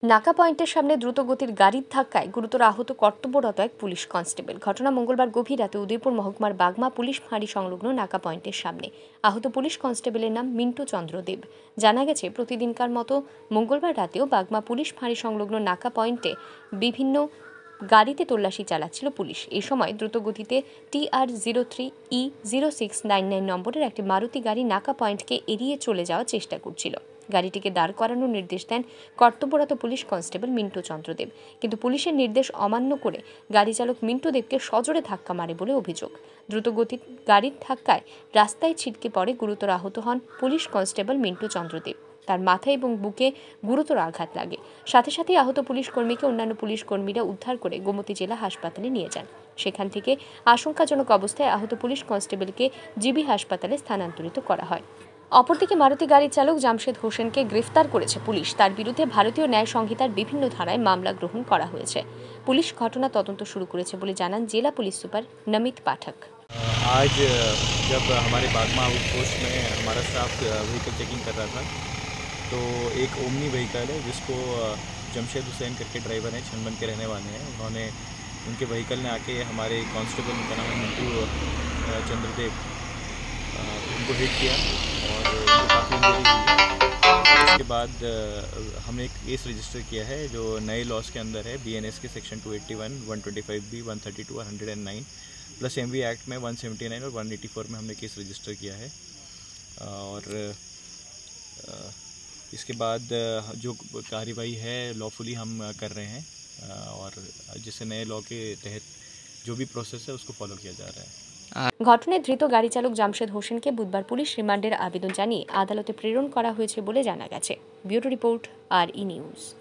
নাকা পয়েন্টের সামনে দ্রুতগতির গাড়ির ধাক্কায় গুরুতর আহত কর্তব্যরত এক পুলিশ কনস্টেবল। ঘটনা মঙ্গলবার গভীর রাতে উদয়পুর মহকুমার বাগমা পুলিশ ফাঁড়ি সংলগ্ন নাকা পয়েন্টের সামনে। আহত পুলিশ কনস্টেবলের নাম মিন্টু চন্দ্র দেব। জানা গেছে, প্রতিদিনকার মতো মঙ্গলবার রাতেও বাগমা পুলিশ ফাঁড়ি সংলগ্ন নাকা পয়েন্টে বিভিন্ন গাড়িতে তল্লাশি চালাচ্ছিল পুলিশ। এই সময় দ্রুতগতিতে TR03E0699 নম্বরের একটি মারুতি গাড়ি নাকা পয়েন্টকে এড়িয়ে চলে যাওয়ার চেষ্টা করছিল। গাড়িটিকে দাঁড় করানোর নির্দেশ দেন কর্তব্যরত পুলিশ কনস্টেবল মিন্টু চন্দ্রদেব, কিন্তু পুলিশের নির্দেশ অমান্য করে গাড়ি চালক মিন্টু দেবকে সজোরে ধাক্কা মারে বলে অভিযোগ। দ্রুতগতির গাড়ির ধাক্কায় রাস্তায় ছিটকে পড়ে গুরুতর আহত হন পুলিশ কনস্টেবল মিন্টু চন্দ্রদেব। তার মাথায় এবং বুকে গুরুতর আঘাত লাগে। সাথে সাথে আহত পুলিশ কর্মীকে অন্যান্য পুলিশ কর্মীরা উদ্ধার করে গোমতী জেলা হাসপাতালে নিয়ে যান। সেখান থেকে আশঙ্কাজনক অবস্থায় আহত পুলিশ কনস্টেবলকে জিবি হাসপাতালে স্থানান্তরিত করা হয়। অপরদিকে মারুতি গাড়ির চালক জামশেদ হোসেনকে গ্রেফতার করেছে পুলিশ। তার বিরুদ্ধে ভারতীয় ন্যায় সংহিতার বিভিন্ন ধারায় মামলা গ্রহণ করা হয়েছে। পুলিশ ঘটনা তদন্ত শুরু করেছে বলে জানান জেলা পুলিশ সুপার नमित पाठक। आज जब हमारे बागमा आउटपोस्ट में हमारा स्टाफ व्हीकल चेकिंग कर रहा था, तो एक ओमनी व्हीकल है जिसको जमशेद हुसैन करके ड्राइवर हैं, छनबन के रहने वाले हैं। उन्होंने उनके व्हीकल ने आके हमारे कांस्टेबल, उनका नाम है मिंटू चंद्रदेव, उनको हिट किया और काफ़ी इंजरी हुई। उसके बाद हमने एक केस रजिस्टर किया है जो नए लॉस के अंदर है, BNS के सेक्शन 281, 125B, 132 और 109 प्लस MV एक्ट में 179 और 184 में हमने केस रजिस्टर किया है। और इसके बाद जो कार्रवाई है लॉफुली हम कर रहे हैं और जिससे नए लॉ के तहत जो भी प्रोसेस है उसको फॉलो किया जा रहा है। ঘটনায় ধৃত গাড়ি চালক জামশেদ হোসেনকে বুধবার পুলিশ রিমান্ডের আবেদন জানিয়ে আদালতে প্রেরণ করা হয়েছে বলে জানা গেছে। Bureau report, RE news.